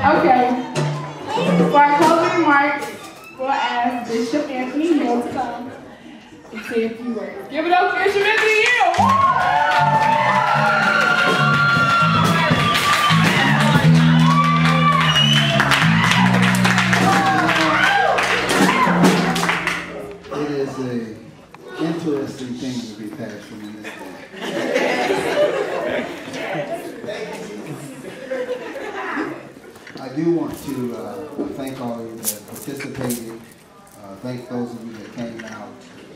Okay. For our closing remarks, we'll ask Bishop Anthony Hill to come and say a few words. Give it up, Bishop Anthony Hill! Interesting thing to be passed from in this day. I do want to thank all of you that participated. Thank those of you that came out.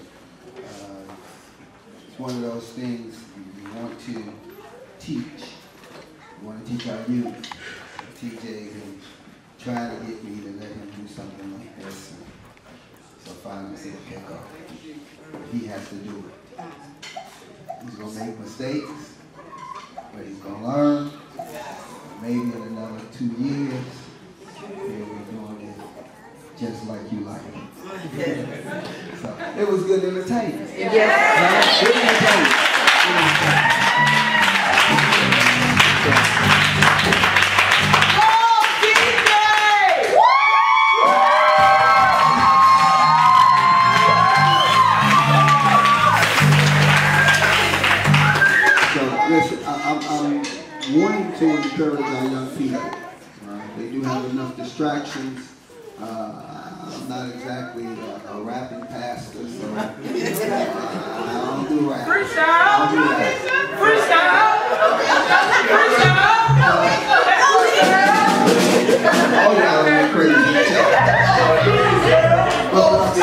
It's one of those things you want to teach. You want to teach our youth. TJ been trying to get me to let him do something like this. So finally I said, okay, go. He has to do it. He's going to make mistakes, but he's going to learn. Maybe in another 2 years, he'll be doing it just like you like it. So it was good entertainment. Yes. Good entertainment. I'm wanting to encourage our young people. They do have enough distractions. I'm not exactly a rapping pastor, so I don't do rap. Freestyle! Oh yeah, I'm crazy. But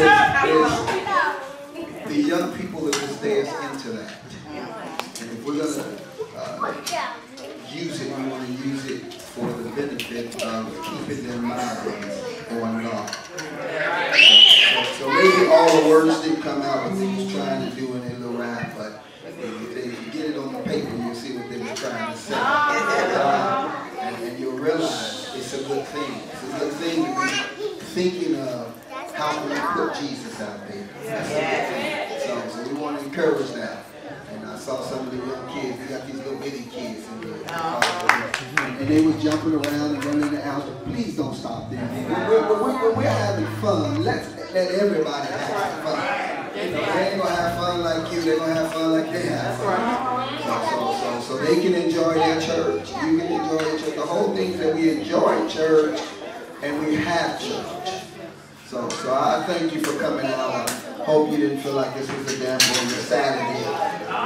the young people of this day is into that. And if we're going to use it, we want to use it for the benefit of keeping their minds on God. So maybe all the words didn't come out what they was trying to do in their little rap, but if you get it on the paper, you'll see what they were trying to say. And you'll realize it's a good thing. It's a good thing to be thinking of how can we put Jesus out there. That's a good thing. So we want to encourage that. I saw some of the young kids, they got these little bitty kids in there. And they was jumping around and running in the house. Please don't stop them. When we're having fun, let everybody have fun. You know, they ain't going to have fun like you, they're going to have fun like they have fun. So they can enjoy their church. You can enjoy their church. The whole thing is that we enjoy church and we have church. So I thank you for coming out. I hope you didn't feel like this was a damn boy Saturday.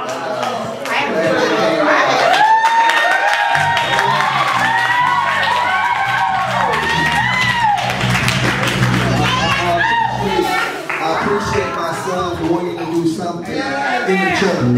I appreciate my son wanting to do something in the church.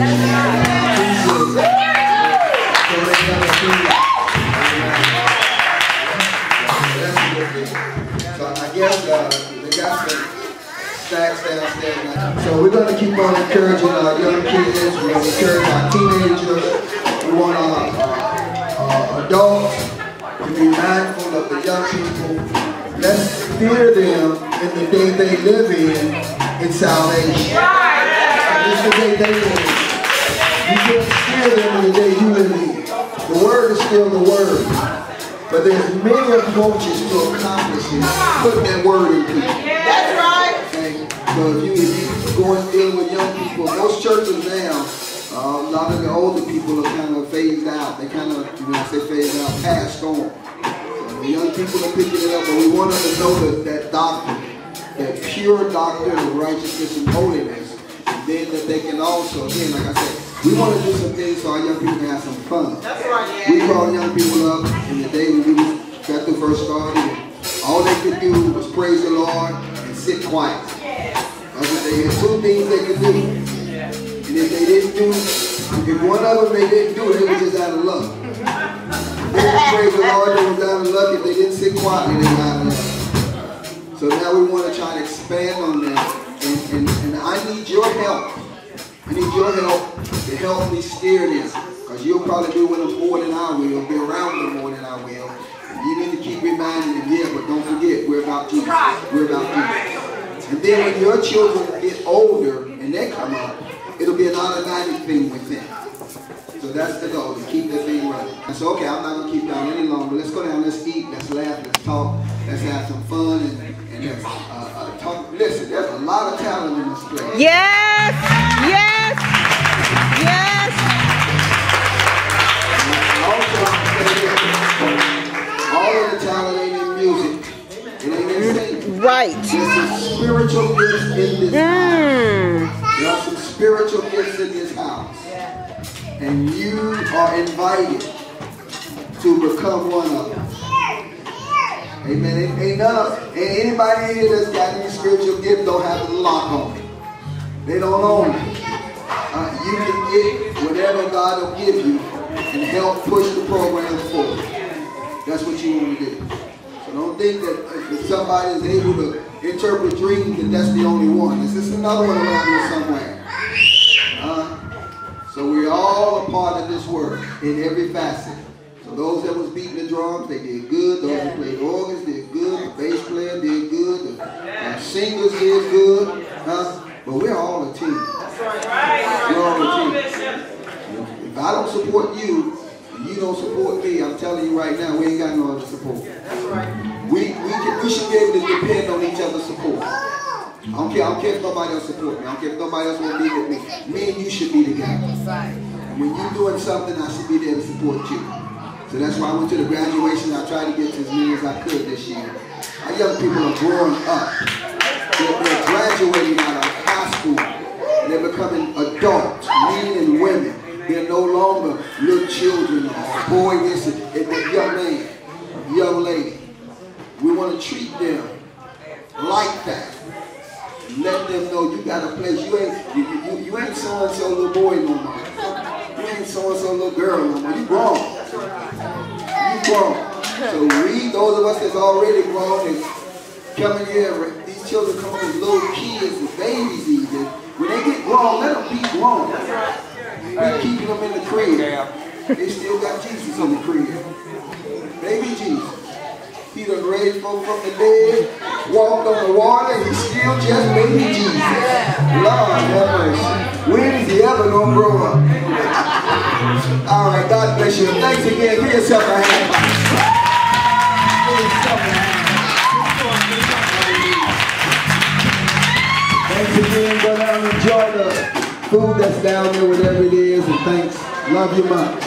So I guess they got some stacks downstairs. So we're going to keep on encouraging our young kids. We're going to encourage our teenagers. We want our adults to be mindful of the young people. Let's fear them in the day they live in salvation. It's the day they live in. You can't fear them in the day you live in. The word is still the word. But there's many approaches to accomplishing putting that word in people. That's right. Okay? So if you go and deal with young people, most churches now, a lot of the older people are kind of phased out. They kind of, when I say phased out, passed on. So the young people are picking it up, but we want them to know that doctrine, that pure doctrine of righteousness and holiness. And then that they can also, again, like I said, we want to do some things so our young people can have some fun. That's right, yeah. We brought young people up in the day when we got to first started. All they could do was praise the Lord and sit quiet. They had two things they could do. And if they didn't do, if one of them they didn't do it, they were just out of luck. They would praise the Lord, they were out of luck. If they didn't sit quietly, they were out of luck. So now we want to try to expand on that. And I need your help. I need your help to help me steer this. Because you'll probably be with them more than I will, be around them more than I will. And you need to keep reminding them, yeah, but don't forget, we're about Jesus. We're about Jesus. And then when your children get older and they come up, it'll be an automatic thing with them. So that's the goal, to keep the thing running. And so, okay, I'm not going to keep down any longer. Let's go down, let's eat, let's laugh, let's talk, let's have some fun, and let's talk. Listen, there's a lot of talent in this place. Yes! Yes! Yes! Also, all of the talent ain't in music. It ain't in singing. Right. There's some spiritual gifts in this house. There are some spiritual gifts in this house. And you are invited to become one of them. Amen. Ain't anybody here that's got any spiritual gift don't have the lock on it. They don't own it. You can get whatever God will give you and help push the program forward. That's what you want to do. So don't think that if somebody is able to interpret dreams, that that's the only one. There's just another one around here somewhere. So we're all a part of this work in every facet. So those that was beating the drums, they did good. Those that played organs did good. The bass player did good. The singers did good. But we're all a team. We're all a team. If I don't support you, and you don't support me, I'm telling you right now, we ain't got no other support. We should be able to depend on each other's support. I don't care if nobody else support me. I don't care if nobody else will be with me. Me and you should be together. And when you're doing something, I should be there to support you. So that's why I went to the graduation. I tried to get to as many as I could this year. Our young people are growing up. They're graduating out of high school. They're becoming adults, men and women. They're no longer little children or boy, this and young man, young lady. We want to treat them like that. Let them know you got a place. You ain't so-and-so little boy no more. You ain't so-and-so little girl no more. You grown. You grown. So those of us that's already grown and coming here, these children come as little kids and babies even. When they get grown, let them be grown. We're keeping them in the crib. They still got Jesus in the crib. Baby Jesus. He done raised folk from the dead, walked on the water, and he's still just baby Jesus. Lord have mercy. When is he ever going to grow up? All right, God bless you. Thanks again. Give yourself a hand. Thanks again. Go down and enjoy the food that's down there, whatever it is. And thanks. Love you much.